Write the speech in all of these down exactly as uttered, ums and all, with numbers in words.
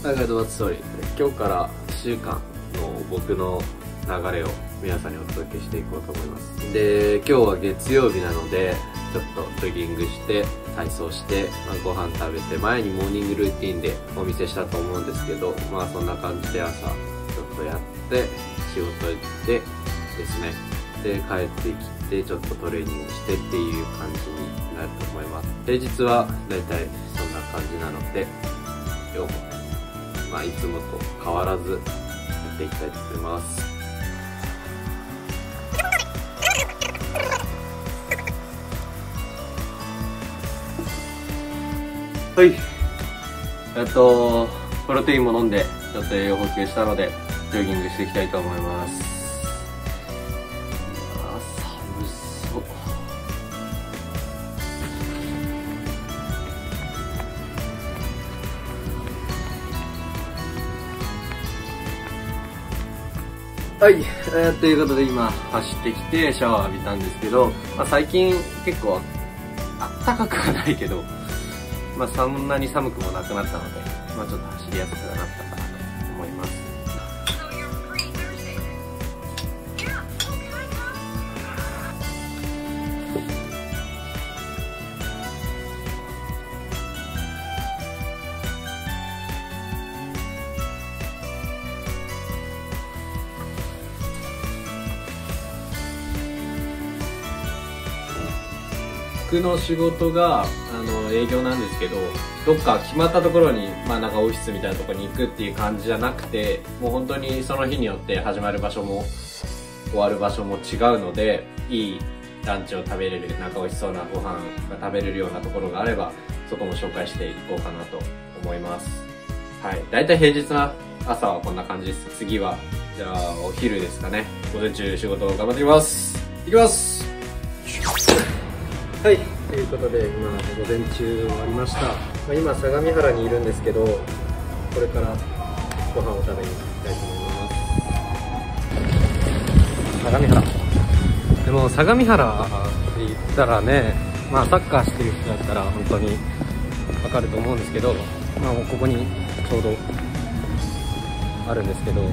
はい、ガイドバッツストーリー。今日からいっしゅうかんの僕の流れを皆さんにお届けしていこうと思います。で、今日は月曜日なので、ちょっとジョギングして、体操して、まあ、ご飯食べて、前にモーニングルーティンでお見せしたと思うんですけど、まあそんな感じで朝、ちょっとやって、仕事行ってですね。で、帰ってきて、ちょっとトレーニングしてっていう感じになると思います。平日はだいたいそんな感じなので、今日も、まあいつもと変わらずやっていきたいと思います。はい。えっと、プロテインも飲んで、ちょっと栄養補給したので、ジョギングしていきたいと思います。あー、寒そう。はい、えー、ということで今、走ってきてシャワー浴びたんですけど、まあ、最近結構、あったかくはないけど、まあそんなに寒くもなくなったので、まあちょっと走りやすくなったかなと思います。僕の仕事があの営業なんですけど、どっか決まったところに、まあなんかオフィスみたいなところに行くっていう感じじゃなくて、もう本当にその日によって始まる場所も終わる場所も違うので、いいランチを食べれる、なんか美味しそうなご飯が食べれるようなところがあれば、そこも紹介していこうかなと思います。はい。だいたい平日の朝はこんな感じです。次は、じゃあお昼ですかね。午前中仕事を頑張ってきます。いきます。はい、ということで今午前中終わりました。まあ、今相模原にいるんですけど、これからご飯を食べに行きたいと思います。相模原。でも相模原って言ったらね、まあサッカーしてる人だったら本当にわかると思うんですけど、まあもうここにちょうどあるんですけど、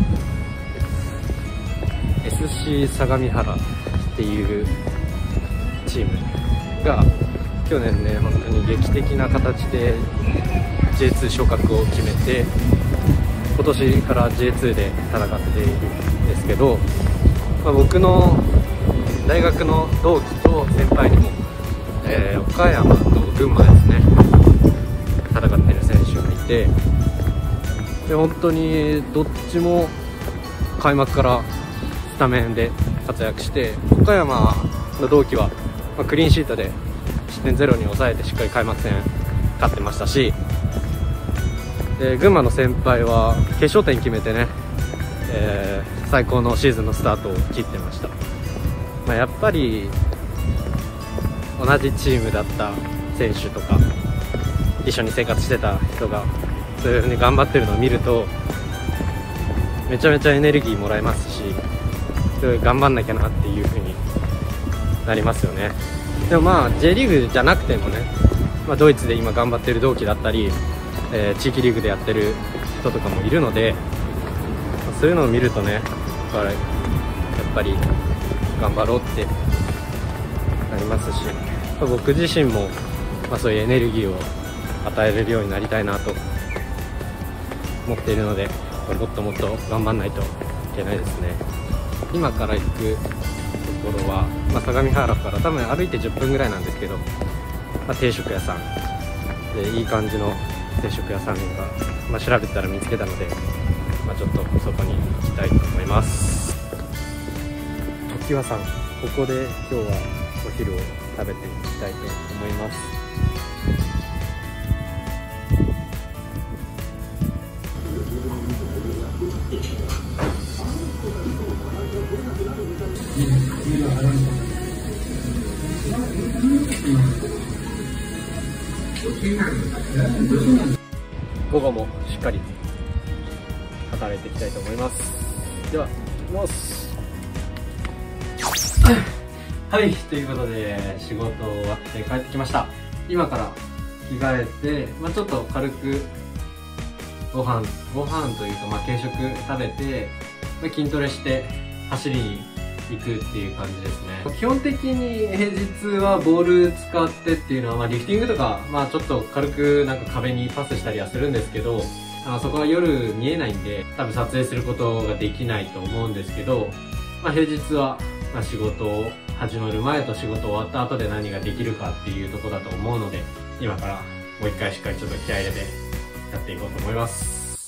エスシー 相模原っていうチームが去年ね、本当に劇的な形で ジェイツー 昇格を決めて、今年から ジェイツー で戦っているんですけど、まあ、僕の大学の同期と先輩にも、えー、岡山と群馬ですね、戦っている選手がいて、で本当にどっちも開幕からスタメンで活躍して、岡山の同期はまあ、クリーンシートで失点ゼロに抑えてしっかり開幕戦勝ってましたし、で群馬の先輩は決勝点決めてね、えー、最高のシーズンのスタートを切ってました。まあ、やっぱり同じチームだった選手とか一緒に生活してた人がそういう風に頑張ってるのを見るとめちゃめちゃエネルギーもらえますし、頑張んなきゃなっていう風になりますよね。でもまあ J リーグじゃなくてもね、まあ、ドイツで今頑張ってる同期だったり、えー、地域リーグでやってる人とかもいるので、まあ、そういうのを見るとね、やっぱり、やっぱり頑張ろうってなりますし、まあ、僕自身も、まあ、そういうエネルギーを与えれるようになりたいなと思っているので、もっともっと頑張んないといけないですね。今から行くところは、まあ、相模原から多分歩いてじゅっぷんぐらいなんですけど、まあ、定食屋さんでいい感じの定食屋さんが、まあ、調べたら見つけたので、まあ、ちょっとそこに行きたいと思います。常盤さん、ここで今日はお昼を食べていきたいと思います。午後もしっかり働いていきたいと思います。では、行きます。はい、ということで仕事終わって帰ってきました。今から着替えて、まあ、ちょっと軽くご飯、ご飯というか、まあ、軽食食べて、まあ、筋トレして走りに行くっていう感じですね。基本的に平日はボール使ってっていうのは、まあ、リフティングとか、まあ、ちょっと軽くなんか壁にパスしたりはするんですけど、あのそこは夜見えないんで、多分撮影することができないと思うんですけど、まあ、平日は、まあ、仕事を始まる前と仕事終わった後で何ができるかっていうところだと思うので、今からもう一回しっかりちょっと気合い入れてやっていこうと思います。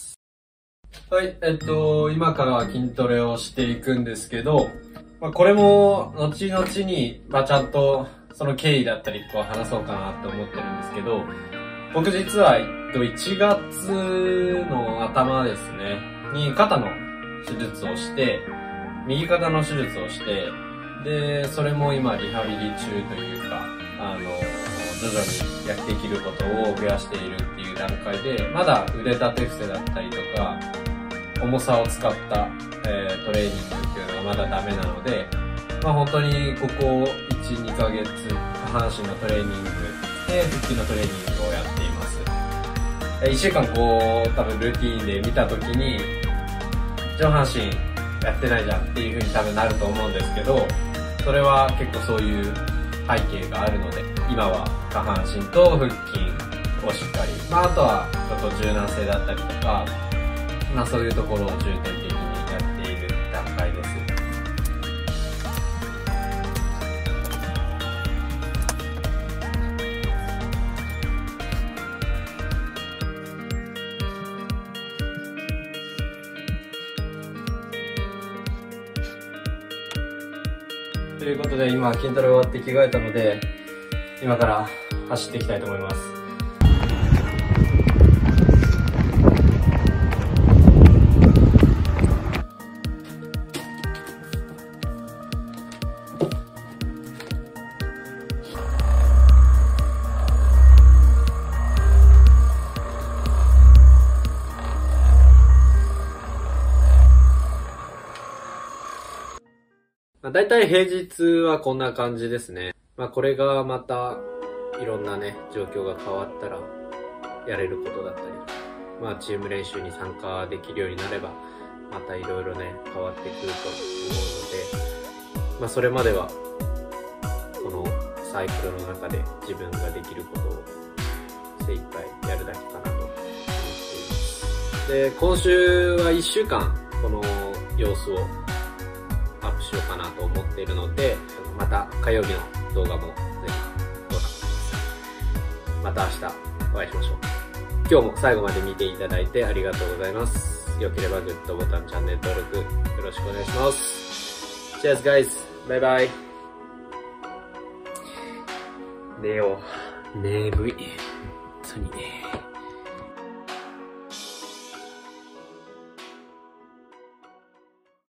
はい、えっと、今から筋トレをしていくんですけど、まあ、これも後々に、まあ、ちゃんとその経緯だったりとか話そうかなって思ってるんですけど、僕実は、えっと、いちがつの頭ですね、に肩の手術をして、右肩の手術をして、で、それも今リハビリ中というか、あの、徐々にやっていけることを増やしているっていう段階で、まだ腕立て伏せだったりとか、重さを使った、えー、トレーニングっていうのがまだダメなので、まあ本当にここいち、にかげつ下半身のトレーニングで腹筋のトレーニングをやっています。いっしゅうかんこう多分ルーティーンで見たときに上半身やってないじゃんっていう風に多分なると思うんですけど、それは結構そういう背景があるので、今は下半身と腹筋をしっかり、まああとはちょっと柔軟性だったりとか、まあそういうところを重点的にやっている段階です。ということで今筋トレ終わって着替えたので、今から走っていきたいと思います。だいたい平日はこんな感じですね。まあこれがまたいろんなね、状況が変わったらやれることだったり、まあチーム練習に参加できるようになれば、またいろいろね、変わってくると思うので、まあそれまでは、このサイクルの中で自分ができることを精一杯やるだけかなと思っています。で、今週はいっしゅうかんこの様子をアップしようかなと思っているので、また火曜日の動画もぜひご覧ください。また明日お会いしましょう。今日も最後まで見ていただいてありがとうございます。よければグッドボタン、チャンネル登録よろしくお願いします。Cheers guys! バイバイ。寝よう。眠い。本当に。